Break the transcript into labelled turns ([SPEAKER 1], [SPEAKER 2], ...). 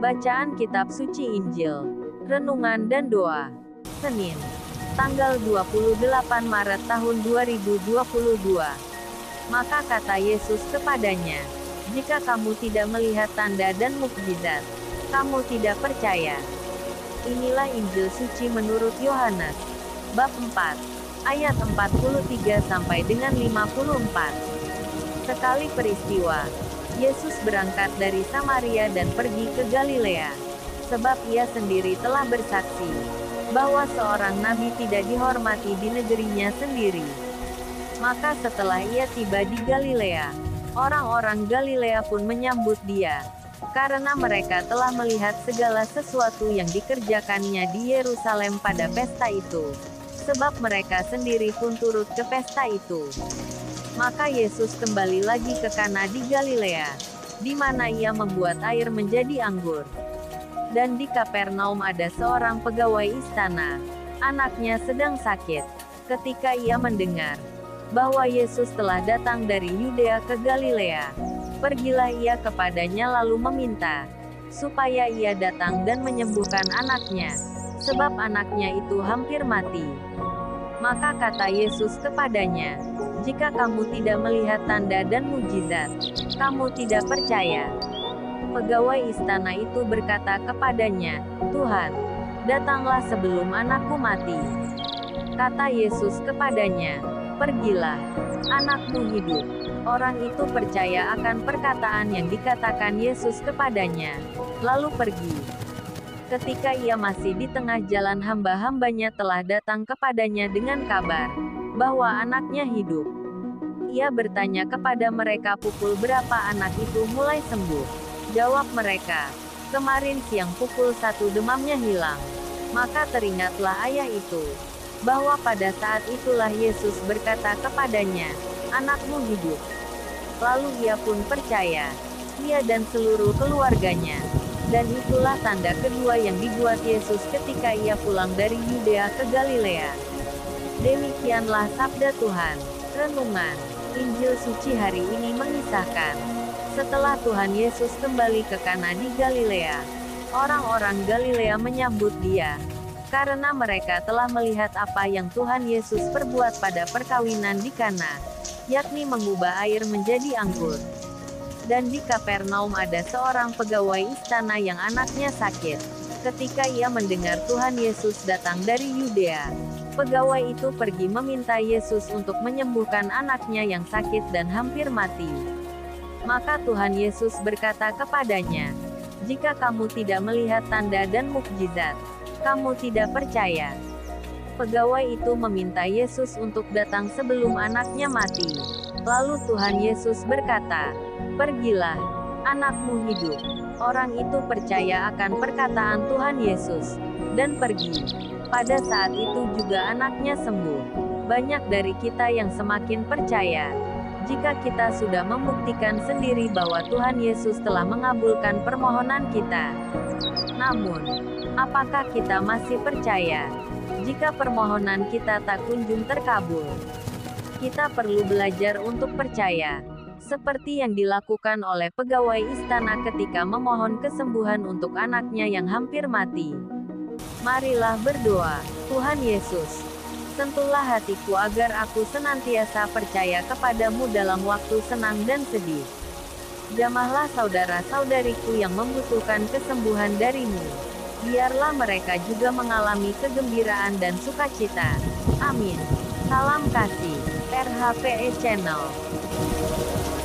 [SPEAKER 1] Bacaan Kitab Suci Injil, Renungan dan Doa. Senin, tanggal 28 Maret tahun 2022. Maka kata Yesus kepadanya, "Jika kamu tidak melihat tanda dan mukjizat, kamu tidak percaya." Inilah Injil suci menurut Yohanes. Bab 4, ayat 43 sampai dengan 54. Sekali peristiwa, Yesus berangkat dari Samaria dan pergi ke Galilea, sebab ia sendiri telah bersaksi bahwa seorang nabi tidak dihormati di negerinya sendiri. Maka setelah ia tiba di Galilea, orang-orang Galilea pun menyambut dia, karena mereka telah melihat segala sesuatu yang dikerjakannya di Yerusalem pada pesta itu, sebab mereka sendiri pun turut ke pesta itu. Maka Yesus kembali lagi ke Kana di Galilea, di mana ia membuat air menjadi anggur. Dan di Kapernaum ada seorang pegawai istana, anaknya sedang sakit. Ketika ia mendengar bahwa Yesus telah datang dari Yudea ke Galilea, pergilah ia kepadanya lalu meminta supaya ia datang dan menyembuhkan anaknya, sebab anaknya itu hampir mati. Maka kata Yesus kepadanya, "Jika kamu tidak melihat tanda dan mukjizat, kamu tidak percaya." Pegawai istana itu berkata kepadanya, "Tuhan, datanglah sebelum anakku mati." Kata Yesus kepadanya, "Pergilah, anakmu hidup." Orang itu percaya akan perkataan yang dikatakan Yesus kepadanya, lalu pergi. Ketika ia masih di tengah jalan, hamba-hambanya telah datang kepadanya dengan kabar bahwa anaknya hidup. Ia bertanya kepada mereka pukul berapa anak itu mulai sembuh. Jawab mereka, "Kemarin siang pukul 1 demamnya hilang." Maka teringatlah ayah itu, bahwa pada saat itulah Yesus berkata kepadanya, "Anakmu hidup." Lalu ia pun percaya, ia dan seluruh keluarganya. Dan itulah tanda kedua yang dibuat Yesus ketika ia pulang dari Yudea ke Galilea. Demikianlah sabda Tuhan. Renungan Injil suci hari ini mengisahkan, setelah Tuhan Yesus kembali ke Kana di Galilea, orang-orang Galilea menyambut dia, karena mereka telah melihat apa yang Tuhan Yesus perbuat pada perkawinan di Kana, yakni mengubah air menjadi anggur. Dan di Kapernaum ada seorang pegawai istana yang anaknya sakit. Ketika ia mendengar Tuhan Yesus datang dari Yudea, pegawai itu pergi meminta Yesus untuk menyembuhkan anaknya yang sakit dan hampir mati. Maka Tuhan Yesus berkata kepadanya, "Jika kamu tidak melihat tanda dan mukjizat, kamu tidak percaya." Pegawai itu meminta Yesus untuk datang sebelum anaknya mati. Lalu Tuhan Yesus berkata, "Pergilah, anakmu hidup." Orang itu percaya akan perkataan Tuhan Yesus, dan pergi. Pada saat itu juga anaknya sembuh. Banyak dari kita yang semakin percaya, jika kita sudah membuktikan sendiri bahwa Tuhan Yesus telah mengabulkan permohonan kita. Namun, apakah kita masih percaya jika permohonan kita tak kunjung terkabul? Kita perlu belajar untuk percaya, seperti yang dilakukan oleh pegawai istana ketika memohon kesembuhan untuk anaknya yang hampir mati. Marilah berdoa. Tuhan Yesus, sentuhlah hatiku agar aku senantiasa percaya kepadamu dalam waktu senang dan sedih. Jamahlah saudara-saudariku yang membutuhkan kesembuhan darimu. Biarlah mereka juga mengalami kegembiraan dan sukacita. Amin. Salam kasih. RHPE Channel.